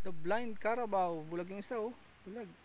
The Blind Carabao. Bulag yung isa oh. Bulag.